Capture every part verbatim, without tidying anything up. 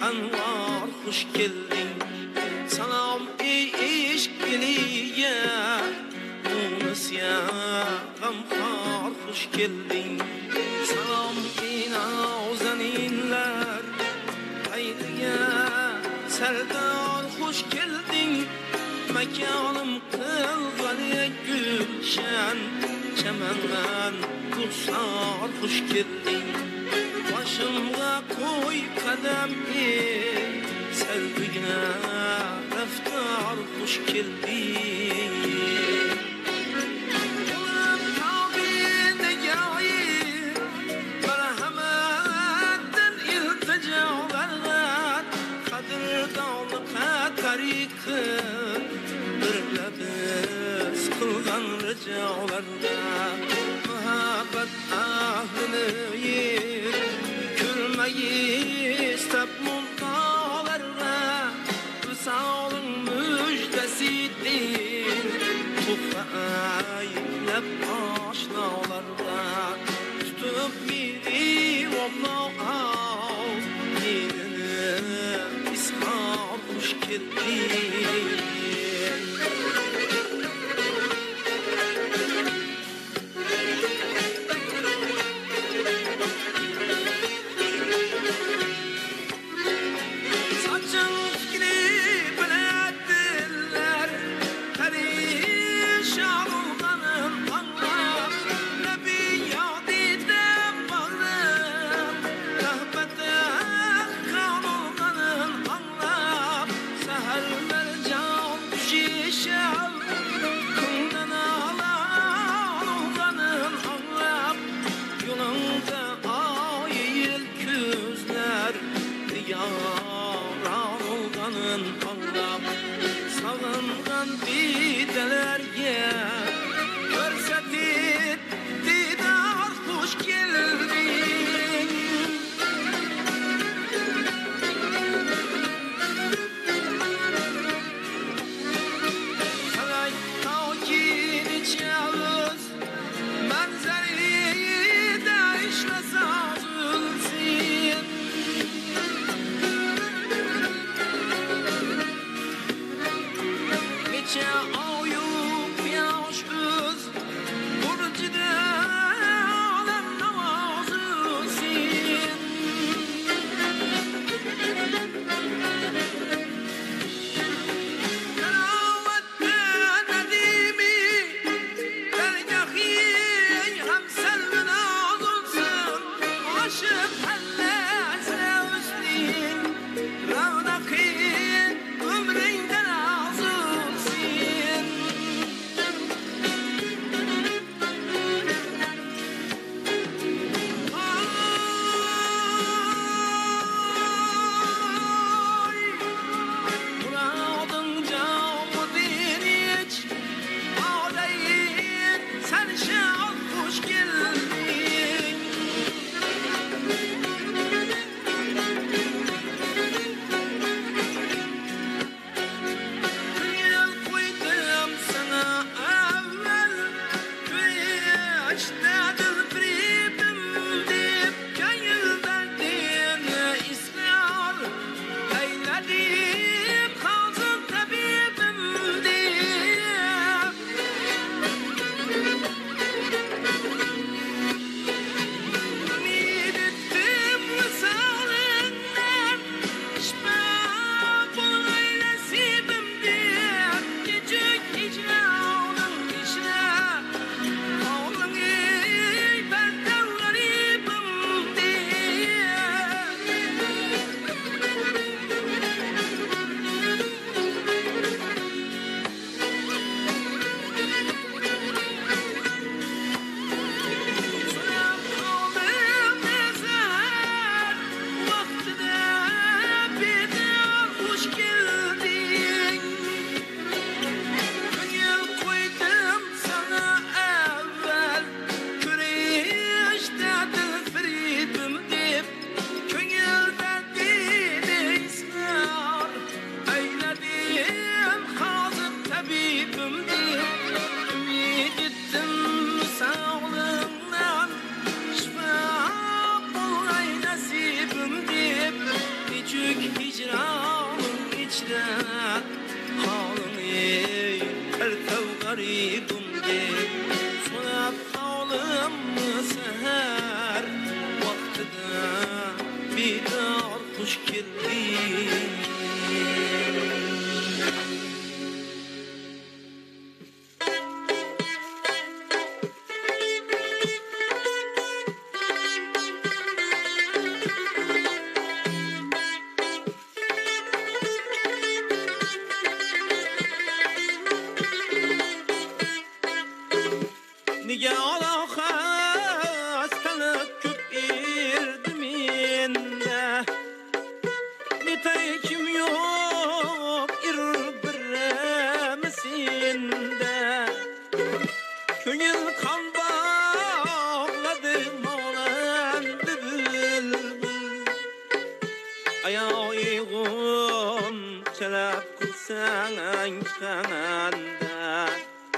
Anvar hoş geldin. Salam eşkiliye Yunus ya gamhar hoş geldin. Salam inazaninler Haydiye Serdar hoş geldin. Mekanım kılgalı gülşen Çemenlen kursar hoş geldin. Başımda koy kademi Sevdiğine defter hoş geldin. Kulum tabine gayir Merhametten ilticalarla Kadir dağlıqa tarikı Birlebis kılgan ricalarla Muhabbet ahlini yer Külmeyi istep muntalarla Visalın müjdesidir Tufayla aşnalarla Tutup biri obla al Yedini ishar hoş geldin. küçük hicranın içre halın ey ertev garibim de sonat halım seher vaktida bir kuş geldi. Nige ala hastalık küp irdiminde Nitekim yok irbiremesinde Köngül kan bağladı mağlandı bülbül Ayağım çelap kılsan kananda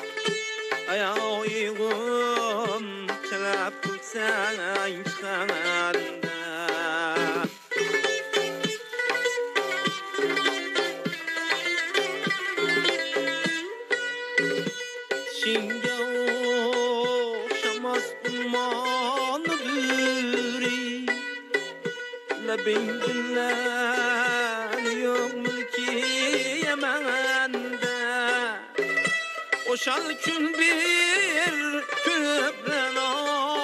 Ayağım çelap kılsan kananda Şimdi okşamaz ummanı büri Lebin dinleniyor mülki Yemen'de Oşal kül bir küplen o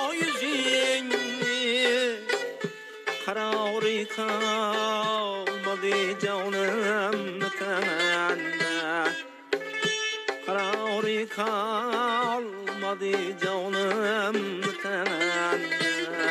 yüzünü Kararı kalmadı canım tende Kararı kalmadı canım tende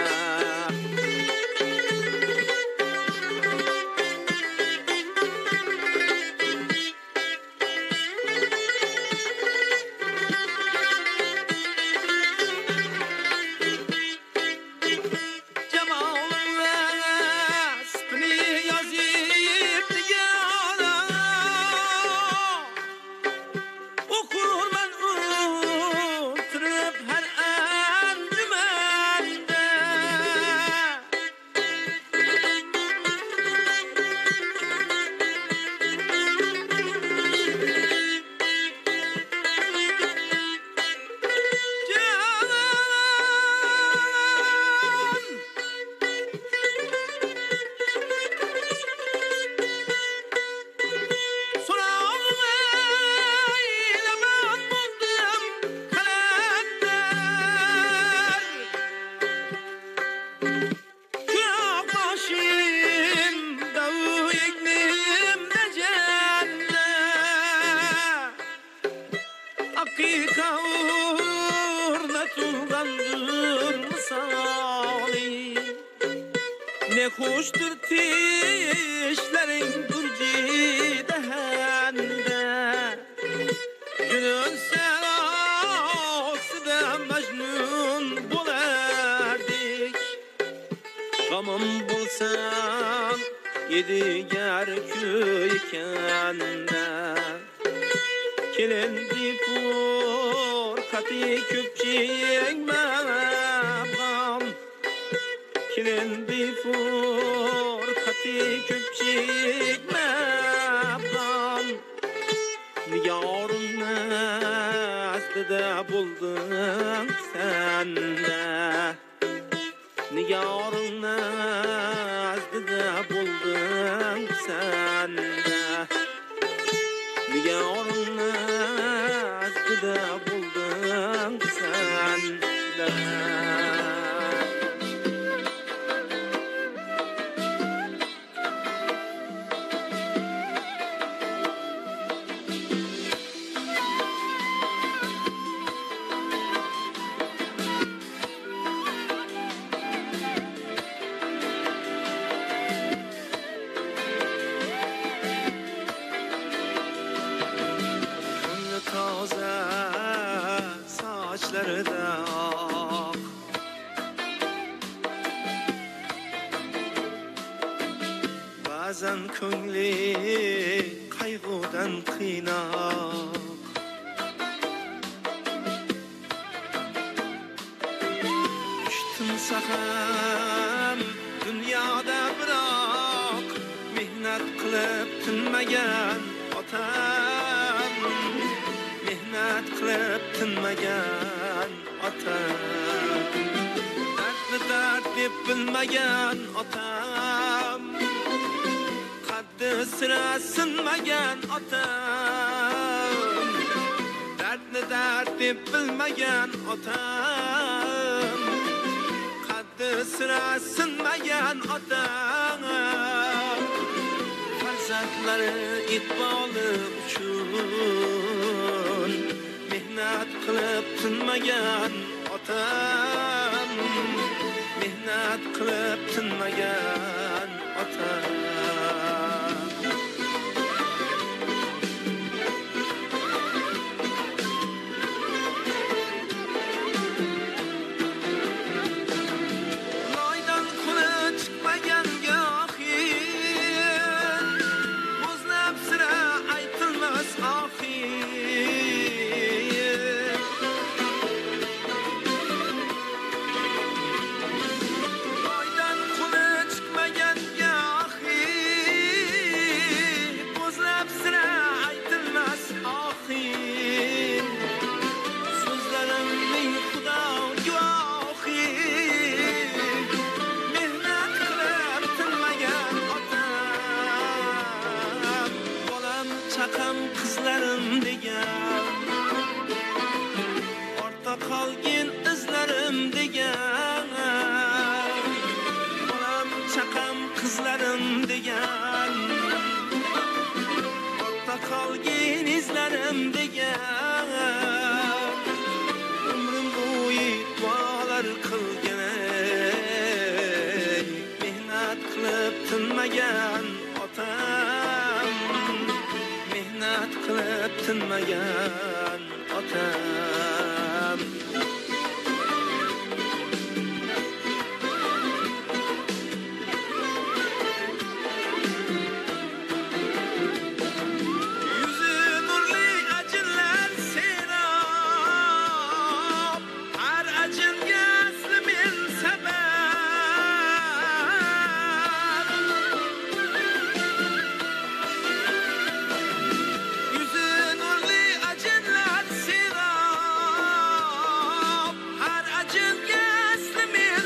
Ne hoştur tişlerin gürci dehende Günün serası da mecnun bulardik Gamım bulsan yedi yer köykende Kelindi pur katı küpçik mebam Kelindi pur katı küpçik mebam Yarın nezdede buldun sende Yarın nezdede buldun sende Yarın nezdede buldun sende Taze saçları da ak Bazen köngli kaygıdan kıynak Düştüm sakın dünyada bırak qilib tinmagan otam, mehnat qilib tinmagan otam, dardni dard deb bilmagan otam, qaddi sira sinmagan otam, dardni dard deb bilmagan otam, qaddi sira sinmagan otam, farzandlari iqboli uchun mehnat qilib tinmagan otam, mehnat qilib tinmagan otam. Loydan quli chiqmagan gohir, muzlab sira aytilmas oxir. Loydan quli chiqmagan gohir, muzlab sira aytilmas oxir. So'zlarimning xudo guvohi, mehnat qilib tinmagan otam, bolam chaqam qizlarim degan, ortda qolgin izlarim degan, bolam chaqam qizlarim degan, ortda qolgin izlarim degan, umrim bo'yi duolar qilgan, mehnat qilib tinmagan otam, mehnat qilib tinmagan otam. Yuzi nurli ajinlar serob, har ajinga asli men sabab. Yuzi nurli ajinlar serob, har ajinga asli men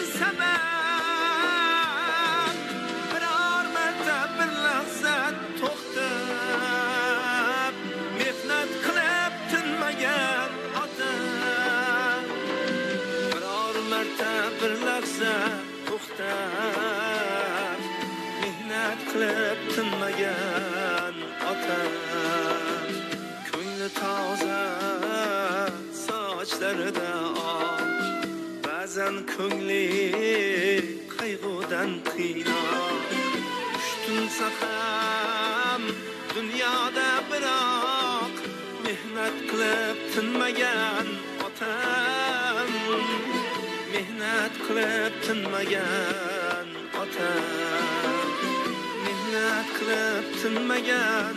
sabab. Biror marta bir lahza to'xtab, mehnat qilib tinmagan otam, biror marta bir lahza to'xtab, mehnat qilib tinmagan otam. Ko'ngli toza, sochlarida oq, ba'zan ko'ngli qayg'udan qiynoq. Tushtunsa ham dunyoda biroq, mehnat qilib tinmagan otam, mehnat qilib tinmagan otam, mehnat qilib tinmagan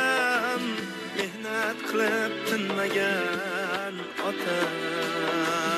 otam, mehnat qilib tinmagan otam.